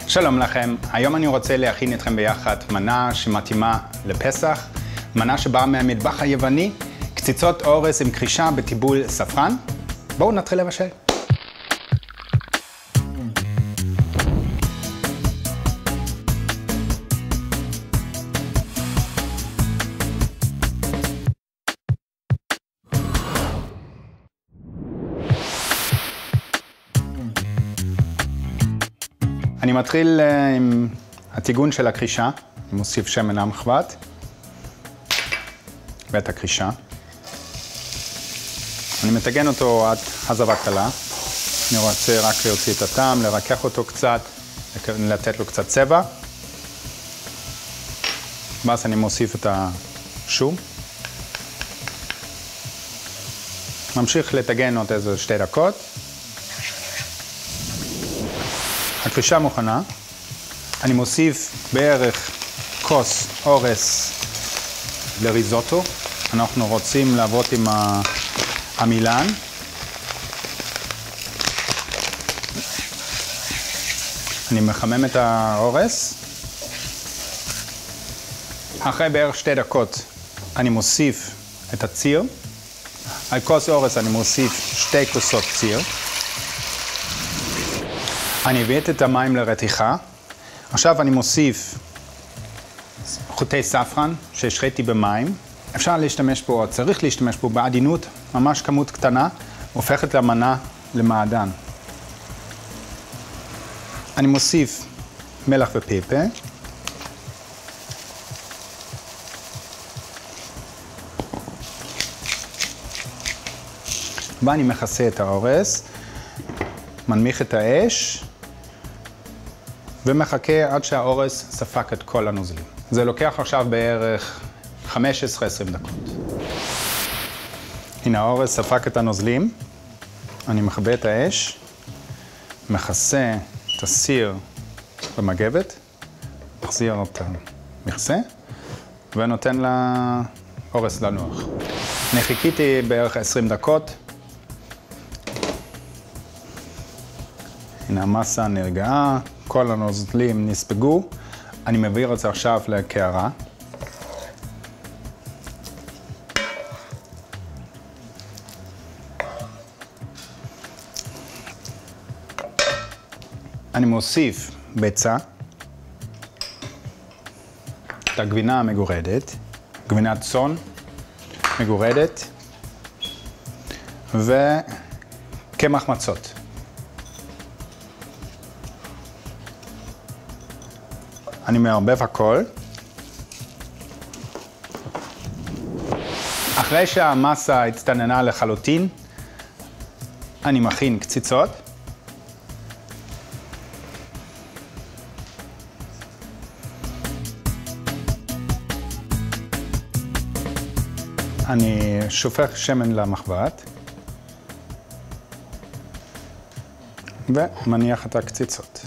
שלום לכם, היום אני רוצה להכין אתכם ביחד מנה שמתאימה לפסח, מנה שבאה מהמטבח היווני, קציצות אורז עם קרישה בטיבול ספרן. בואו נתחיל לבשל. אני מתחיל עם הטיגון של הקרישה, אני מוסיף שמן המחבת ואת הקרישה. אני מטגן אותו עד הזבה קלה. אני רוצה רק להוציא את הטעם, לרכך אותו קצת, לתת לו קצת צבע. ואז אני מוסיף את השום. ממשיך לטגן עוד איזה 2 דקות. הקרישה מוכנה, אני מוסיף בערך כוס אורז לריזוטו. אנחנו רוצים לעבוד עם המילן. אני מחמם את האורז. אחרי בערך 2 דקות אני מוסיף את הציר. על כוס אורז אני מוסיף 2 כוסות ציר. אני הבאתי את המים לרתיחה. עכשיו אני מוסיף חוטי ספרן שהשחיתי במים. אפשר להשתמש בו, או צריך להשתמש בו בעדינות, ממש כמות קטנה, הופכת למנה למעדן. אני מוסיף מלח ופפה. ואני מכסה את האורז, מנמיך את האש, ומחכה עד שהאורז ספק את כל הנוזלים. זה לוקח עכשיו בערך 15-20 דקות. הנה האורז ספק את הנוזלים. אני מכבה את האש, מכסה את הסיר במגבת, מחזיר את המכסה, ונותן לאורז לנוח. אני חיכיתי בערך 20 דקות. הנה המסה נרגעה. כל הנוזלים נספגו. אני מעביר את זה עכשיו לקערה. אני מוסיף ביצה, את הגבינה המגורדת, גבינת צאן מגורדת, וקמח מצות. אני מערבב הכל. אחרי שהמסה הצטננה לחלוטין, אני מכין קציצות. אני שופך שמן למחבת, ומניח את הקציצות.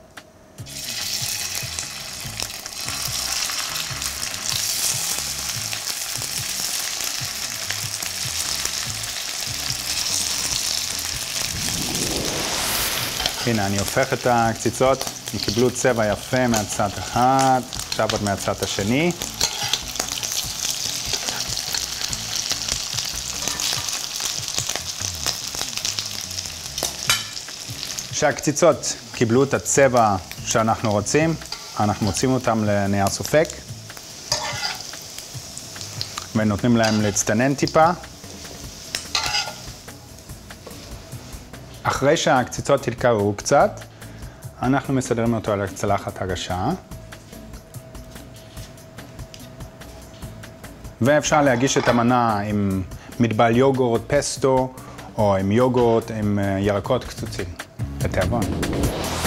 הנה, אני הופך את הקציצות, הם קיבלו צבע יפה מהצד אחד, עכשיו עוד מהצד השני. כשהקציצות קיבלו את הצבע שאנחנו רוצים, אנחנו מוצאים אותם לנייר סופק, ונותנים להם להצטנן טיפה. אחרי שהקציצות תתקררו קצת, אנחנו מסדרים אותו על צלחת הגשה. ואפשר להגיש את המנה עם מטבל יוגורט פסטו, או עם יוגורט עם ירקות קצוצים. בתיאבון.